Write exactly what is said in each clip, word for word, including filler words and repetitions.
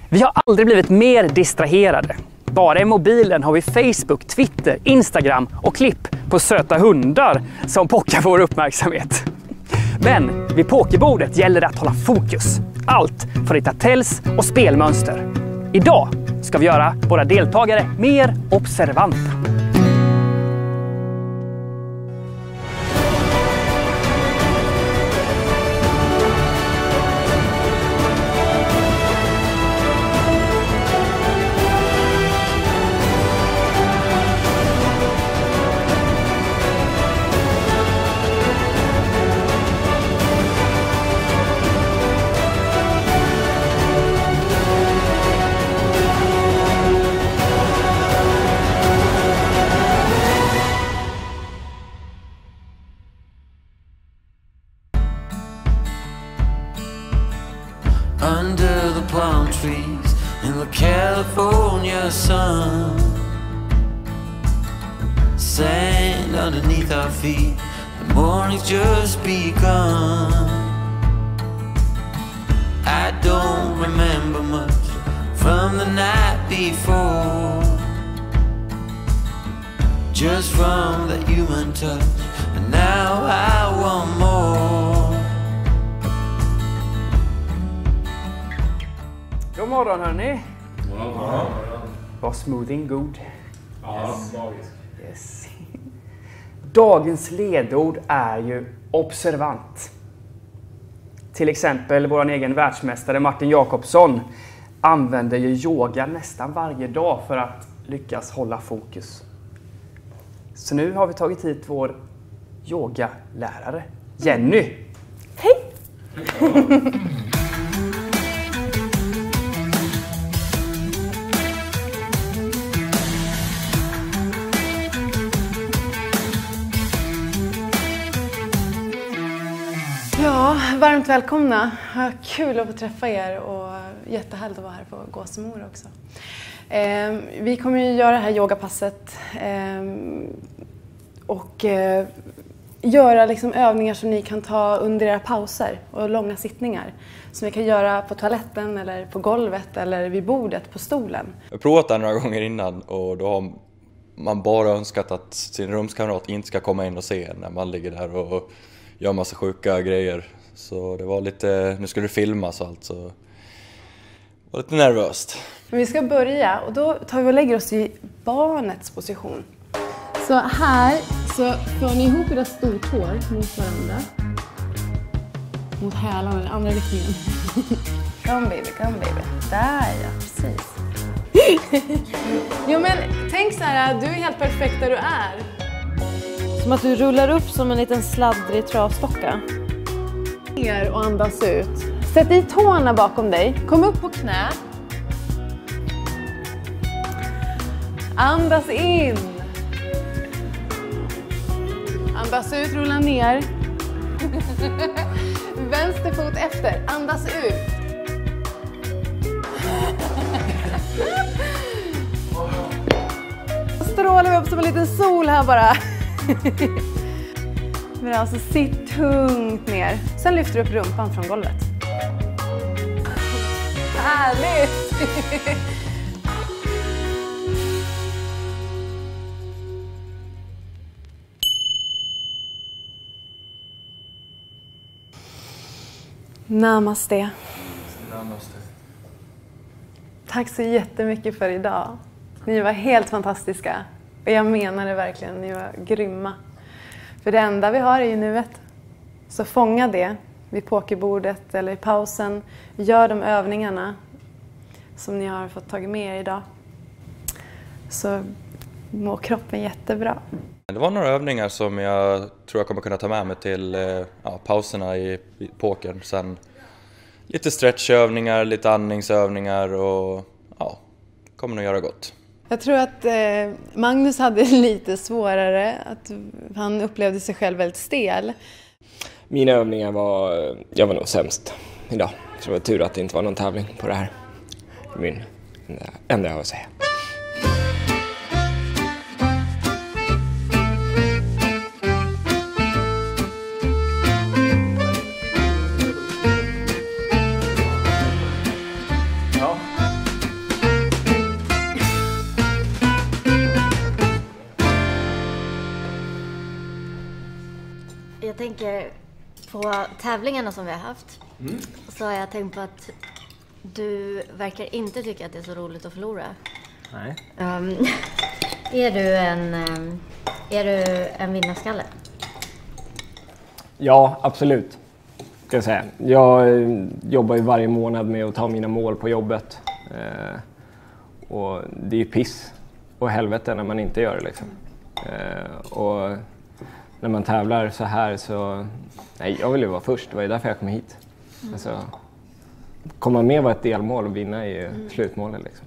Vi har aldrig blivit mer distraherade. Bara i mobilen har vi Facebook, Twitter, Instagram och klipp på söta hundar som pockar vår uppmärksamhet. Men vid pokerbordet gäller det att hålla fokus. Allt för att hitta tells och spelmönster. Idag ska vi göra våra deltagare mer observanta. Under the palm trees in the California sun, sand underneath our feet, the morning's just begun. I don't remember much from the night before, just from that human touch, and now I want more. God morgon hörni. God morgon. Var smoothing god? Ja, magisk. Yes. Dagens ledord är ju observant. Till exempel vår egen världsmästare Martin Jakobsson använder ju yoga nästan varje dag för att lyckas hålla fokus. Så nu har vi tagit hit vår yogalärare Jenny. Hej! Ja, varmt välkomna. Kul att få träffa er och jättehärligt att vara här på Gåsemora också. Eh, vi kommer ju göra det här yogapasset eh, och eh, göra liksom övningar som ni kan ta under era pauser och långa sittningar. Som vi kan göra på toaletten eller på golvet eller vid bordet på stolen. Jag har provat det några gånger innan och då har man bara önskat att sin rumskamrat inte ska komma in och se när man ligger där och gör massa sjuka grejer. Så det var lite, nu skulle det filmas och allt, så det var lite nervöst. Men vi ska börja och då tar vi och lägger oss i barnets position. Så här så för ni ihop era stortår mot varandra. Mot hälarna, den andra riktningen. Come baby, come baby. Där ja, precis. Jo men tänk så här, du är helt perfekt där du är. Som att du rullar upp som en liten sladdrig travstocka. Ner och andas ut. Sätt i tårna bakom dig. Kom upp på knä. Andas in. Andas ut, rulla ner. Vänster fot efter. Andas ut. Strålar vi upp som en liten sol här bara. Bra, så sitt tungt ner. Sen lyfter du upp rumpan från golvet. Härligt! Namaste. Namaste. Tack så jättemycket för idag. Ni var helt fantastiska. Och jag menar det verkligen, ni var grymma. För det enda vi har är ju nuet. Så fånga det vid pokerbordet eller i pausen. Gör de övningarna som ni har fått tag med er idag. Så mår kroppen jättebra. Det var några övningar som jag tror jag kommer kunna ta med mig till ja, pauserna i, i pokern. Sen lite stretchövningar, lite andningsövningar och ja, kommer nog göra gott. Jag tror att eh, Magnus hade lite svårare, att han upplevde sig själv väldigt stel. Mina övningar var, jag var nog sämst idag. Så det var tur att det inte var någon tävling på det här. Min enda jag har att säga. jag tänker på tävlingarna som vi har haft. Mm. Så har jag tänkt på att du verkar inte tycka att det är så roligt att förlora. Nej. Um, är du en um, är du en vinnarskalle? Ja, absolut. Ska jag säga. Jag eh, jobbar ju varje månad med att ta mina mål på jobbet. Eh, och det är ju piss och helvete när man inte gör det liksom. Eh, och när man tävlar så här så... Nej, jag vill ju vara först. Det var ju därför jag kom hit. Mm. Alltså, komma med var ett delmål och vinna är ju mm. slutmålet liksom.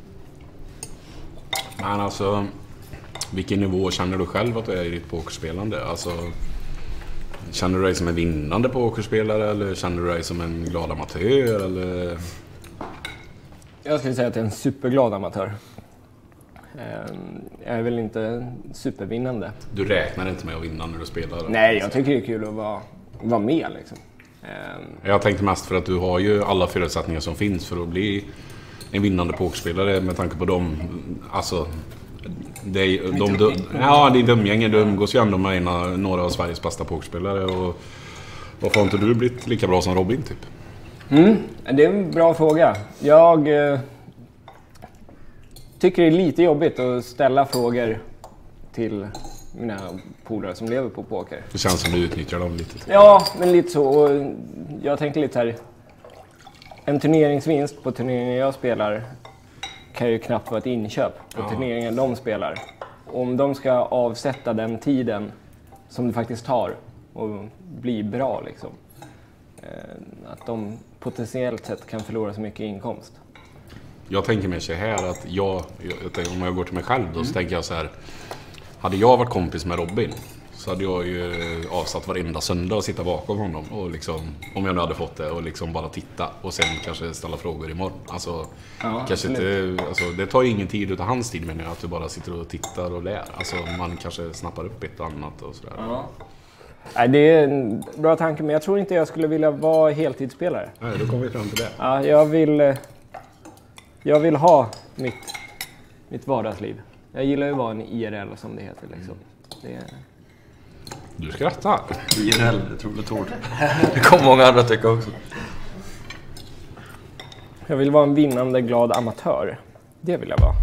Men alltså, vilken nivå känner du själv att du är i ditt pokerspelande? Alltså, känner du dig som en vinnande pokerspelare eller känner du dig som en glad amatör? Eller? Jag skulle säga att jag är en superglad amatör. Jag är väl inte supervinnande. Du räknar inte med att vinna när du spelar? Nej, jag tycker det är kul att vara, vara med liksom. Jag tänkte mest för att du har ju alla förutsättningar som finns för att bli en vinnande pokerspelare med tanke på dem. Alltså, det är, de, de, ja, det är dumgänge. Du umgås ju ändå med ena, några av Sveriges bästa pokerspelare. Och varför har inte du blivit lika bra som Robin typ? Mm, det är en bra fråga. Jag eh, tycker det är lite jobbigt att ställa frågor till mina polare som lever på poker. Det känns som du utnyttjar dem lite. Ja, men lite så. Och jag tänkte lite här. En turneringsvinst på turneringen jag spelar kan ju knappt vara ett inköp på ja. turneringen de spelar. Om de ska avsätta den tiden som det faktiskt tar och bli bra liksom. Att de potentiellt sett kan förlora så mycket inkomst. Jag tänker mig så här att jag, om jag går till mig själv då, mm. så tänker jag så här. Hade jag varit kompis med Robin så hade jag ju avsatt varenda söndag och sitta bakom honom och liksom, om jag nu hade fått det, och liksom bara titta och sen kanske ställa frågor imorgon. Alltså, ja, kanske inte, alltså, det tar ju ingen tid utan hans tid, menar jag, att du bara sitter och tittar och lär. Alltså, man kanske snappar upp ett och annat och sådär. Ja. Nej, det är en bra tanke, men jag tror inte jag skulle vilja vara heltidsspelare. Nej, då kommer vi fram till det. Ja, jag vill, jag vill ha mitt, mitt vardagsliv. Jag gillar ju att vara en I R L som det heter liksom. Det är... Du skrattar. I R L, det tror jag tog. Det kommer många andra tycka också. Jag vill vara en vinnande glad amatör. Det vill jag vara.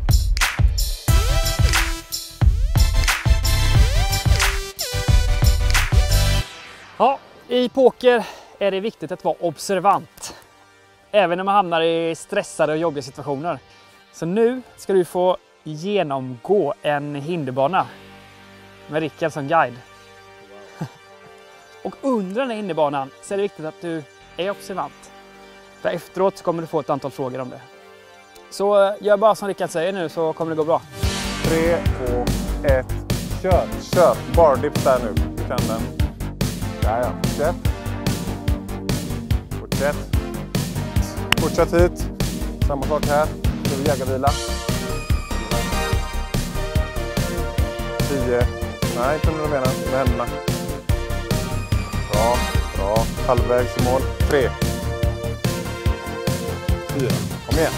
Ja, i poker är det viktigt att vara observant. Även när man hamnar i stressade och jobbiga situationer. Så nu ska du få genomgå en hinderbana med Rickard som guide. Och under den här hinderbanan så är det viktigt att du är observant. För efteråt kommer du få ett antal frågor om det. Så gör bara som Rickard säger nu så kommer det gå bra. tre, två, ett, kör! Kör! Bara dipp där nu. Känn den. Där ja. Fortsätt. Fortsätt. Fortsätt hit. Samma sak här. Nu vill jägarvila. tio. Nej, inte med benen. Med händerna. Bra. Bra. Halvvägs i mål. tre. fyra. Kom igen.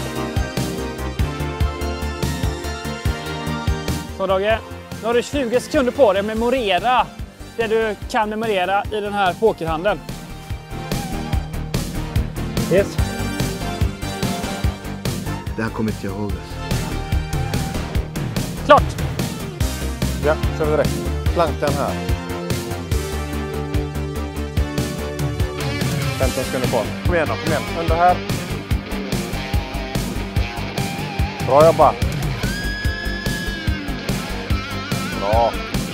Så Dage, nu har du tjugo sekunder på dig att memorera det du kan memorera i den här pokerhandeln. Yes. Det här kommer inte jag ihåg. Klart! Ja, kör vi direkt. Plankan här. femton sekunder kvar. Kom igen då, kom igen. Under här. Bra jobbat. Bra.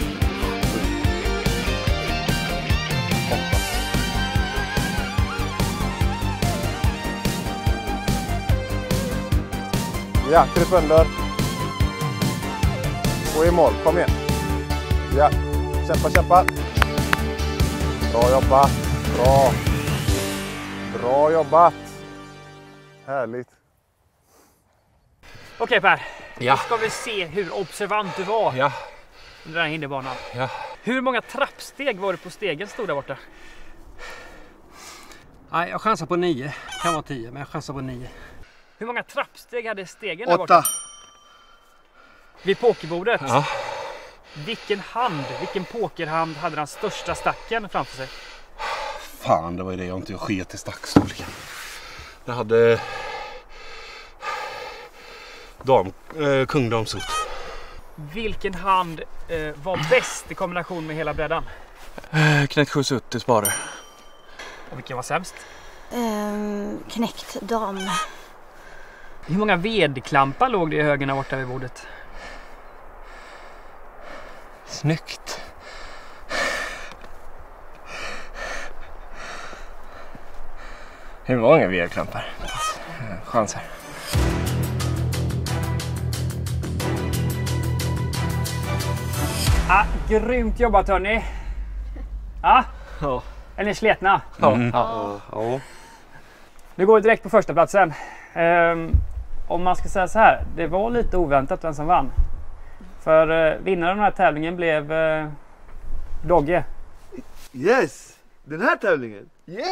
Ja, kryp under. Och i mål, kom igen. Ja, kämpa, kämpa. Bra jobbat. Bra. Bra jobbat. Härligt. Okej Per, ja. Nu ska vi se hur observant du var ja. under den här hinderbanan. Ja. Hur många trappsteg var det på stegen stod där borta? Nej, jag chansar på nio. Kan vara tio, men jag chansar på nio. Hur många trappsteg hade stegen där Åtta. borta? Vid pokerbordet? Ja. Vilken hand, vilken pokerhand hade den största stacken framför sig? Fan, det var ju det jag inte sket i stackstorleken. Jag hade dam, eh, kungdamsot. Vilken hand eh, var bäst i kombination med hela brädan? Eh, knäckt sju sutt i spare. Och vilken var sämst? Um, knäckt dam. Hur många vedklampar låg det i högerna borta vid bordet? Snyggt. Hur många vedklampar? Chanser. Ah, grymt jobbat hörni. Ah? Ja. Är ni sletna? Mm. Ja. Ja. Nu går vi direkt på första platsen. Um, om man ska säga så här, det var lite oväntat vem som vann. För uh, vinnaren av den här tävlingen blev uh, Dogge. Yes! Den här tävlingen? Yeah!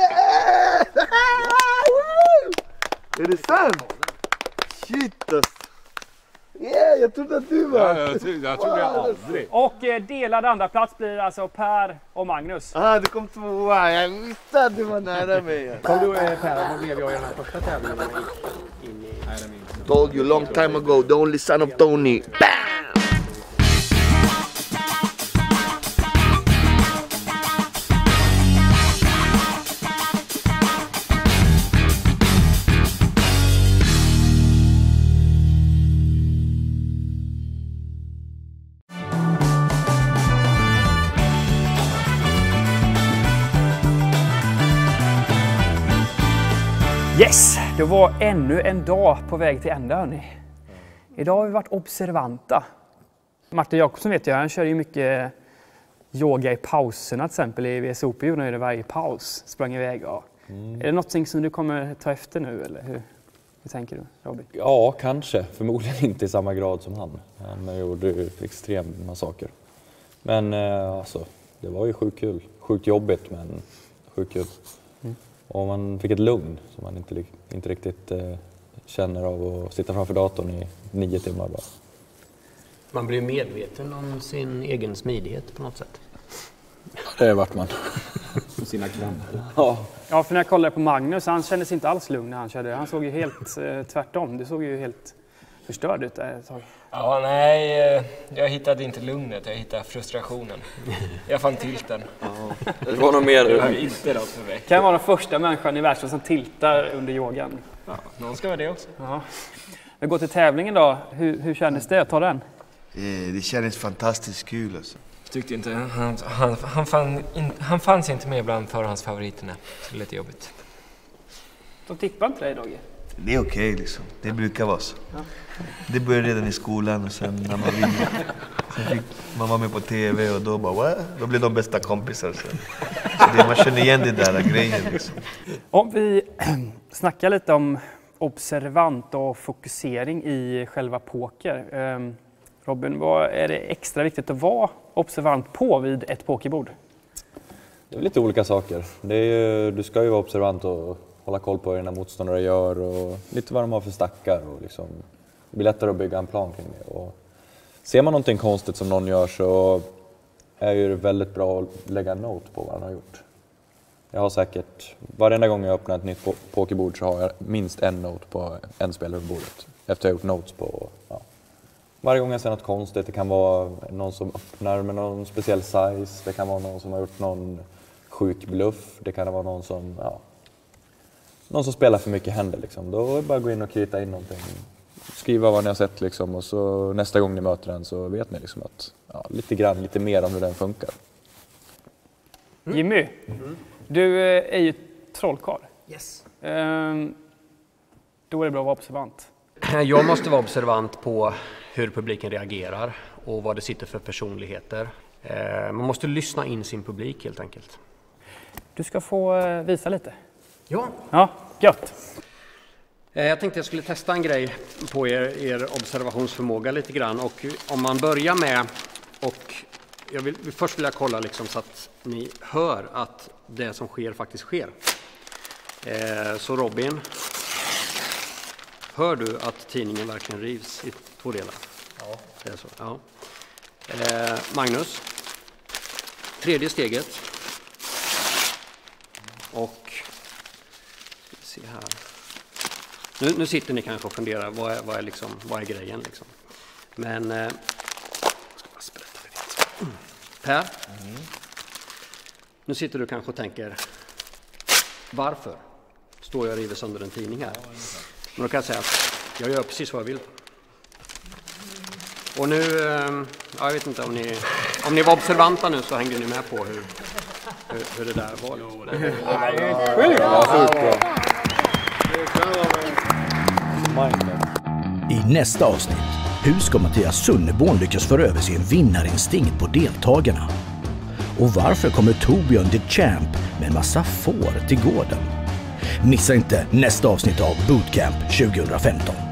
Är det sant? Shit alltså. Yeah, jag trodde att du var. Ja, jag trodde, jag trodde wow. aldrig. Och uh, delad andra plats blir alltså Per och Magnus. Ah, du kom tvåa. Jag visste att du var nära mig. Kom du Per, vad blev jag i den här första tävlingen? In i... Told you long time ago, the only son of Tony. Bam! Yes, det var ännu en dag på väg till ända hörni. Idag har vi varit observanta. Martin Jakobsson vet jag, han kör ju mycket yoga i pauserna till exempel. I V S O P gjorde han det varje paus, sprang iväg. Ja. Mm. Är det något som du kommer ta efter nu eller hur, hur tänker du Robin? Ja, kanske. Förmodligen inte i samma grad som han. Han gjorde ju extrema saker. Men eh, alltså, det var ju sjukt kul. Sjukt jobbigt men sjukt kul. Mm. Och man fick ett lugn som man inte, inte riktigt eh, känner av att sitta framför datorn i nio timmar bara. Man blir medveten om sin egen smidighet på något sätt. Det är vart man. Sina kramper. Ja. Ja, för när jag kollade på Magnus, han kände sig inte alls lugn när han körde. Han såg ju helt eh, tvärtom. Du såg ju helt förstörd ut där ett tag. Ja, nej, jag hittade inte lugnet, jag hittade frustrationen. Jag fann tilten. Ja, det var nog mer... Det var inte något för mig. Kan vara den första människan i världen som tiltar under yogan. Ja, någon ska vara det också. Ja. Vi går till tävlingen då. Hur, hur kändes det att ta den? Eh, det kändes fantastiskt kul alltså. Jag tyckte inte, han, han, han, fann, in, han fanns inte med bland förhandsfavoriterna. Det är lite jobbigt. De tippar inte dig Dogge? Det är okej okay, liksom. Det brukar vara så. Ja. Det började redan i skolan och sen när man vinner. Sen fick man vara med på tv och då bara, What? Då blev de bästa kompisar sen. Så det, man känner igen det där grejen liksom. Om vi snackar lite om observant och fokusering i själva poker. Um, Robin, vad är det extra viktigt att vara observant på vid ett pokerbord? Det är lite olika saker. Det är ju, du ska ju vara observant och hålla koll på vad dina motståndare gör och lite vad de har för stackar och liksom det blir lättare att bygga en plan kring det. Och ser man någonting konstigt som någon gör så är det väldigt bra att lägga en note på vad han har gjort. Jag har säkert, varenda gång jag öppnar ett nytt pokerbord så har jag minst en note på en spelare på bordet. Efter att jag har gjort notes på, ja. Varje gång jag ser något konstigt, det kan vara någon som öppnar med någon speciell size, det kan vara någon som har gjort någon sjuk bluff, det kan vara någon som, ja, någon som spelar för mycket händer liksom. Då är det bara att gå in och krita in någonting, skriva vad ni har sett liksom och så nästa gång ni möter den så vet ni liksom att, ja, lite grann, lite mer om hur den funkar. Mm. Jimmy, mm. du är ju trollkarl. Yes. Ehm, då är det bra att vara observant. Jag måste vara observant på hur publiken reagerar och vad det sitter för personligheter. Man måste lyssna in sin publik helt enkelt. Du ska få visa lite. Ja. Ja, gött. Jag tänkte jag skulle testa en grej på er, er observationsförmåga lite grann. Och om man börjar med, och jag vill, först vill jag kolla liksom så att ni hör att det som sker faktiskt sker. Så Robin, hör du att tidningen verkligen rivs i två delar? Ja. Det är så, ja. Eh, Magnus. Tredje steget. Och ska vi se här. Nu, nu sitter ni kanske och funderar, vad är, vad är, liksom, vad är grejen liksom? Men eh, ska bara mm. Per, mm. nu sitter du kanske och tänker, varför står jag och river sönder en tidning här? Men då kan jag säga att jag gör precis vad jag vill. Och nu, eh, jag vet inte om ni, om ni var observanta nu så hängde ni med på hur, hur, hur det där var. I nästa avsnitt, hur ska Mattias Sunneborn lyckas föra över sin vinnarinstinkt på deltagarna? Och varför kommer Torbjörn the Champ med en massa får till gården? Missa inte nästa avsnitt av Bootcamp tjugohundrafemton.